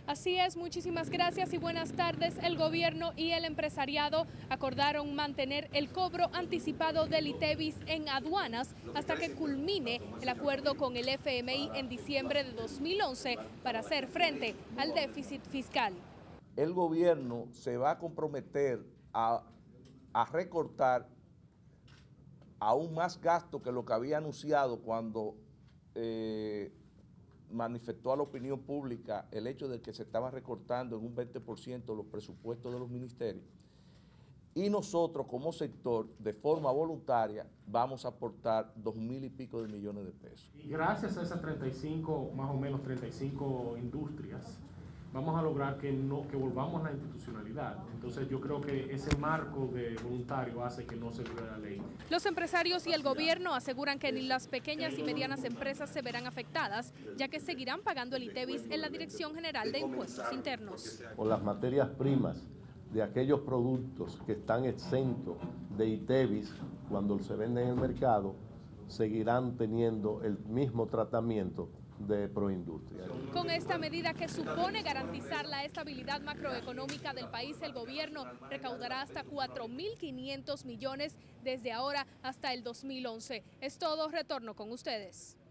Así es, muchísimas gracias y buenas tardes. El gobierno y el empresariado acordaron mantener el cobro anticipado del ITEVIS en aduanas hasta que culmine el acuerdo con el FMI en diciembre de 2011 para hacer frente al déficit fiscal. El gobierno se va a comprometer a recortar aún más gasto que lo que había anunciado cuando manifestó a la opinión pública el hecho de que se estaba recortando en un 20% los presupuestos de los ministerios. Y nosotros como sector, de forma voluntaria, vamos a aportar 2.000 y pico de millones de pesos. Y gracias a esas 35, más o menos 35 industrias, vamos a lograr que volvamos a la institucionalidad. Entonces yo creo que ese marco de voluntario hace que no se viole la ley. Los empresarios y el gobierno aseguran que ni las pequeñas y medianas empresas se verán afectadas, ya que seguirán pagando el ITEVIS en la Dirección General de Impuestos Internos. Con las materias primas de aquellos productos que están exentos de ITEVIS, cuando se venden en el mercado, seguirán teniendo el mismo tratamiento de Proindustria. Con esta medida que supone garantizar la estabilidad macroeconómica del país, el gobierno recaudará hasta 4.500 millones desde ahora hasta el 2011. Es todo, retorno con ustedes.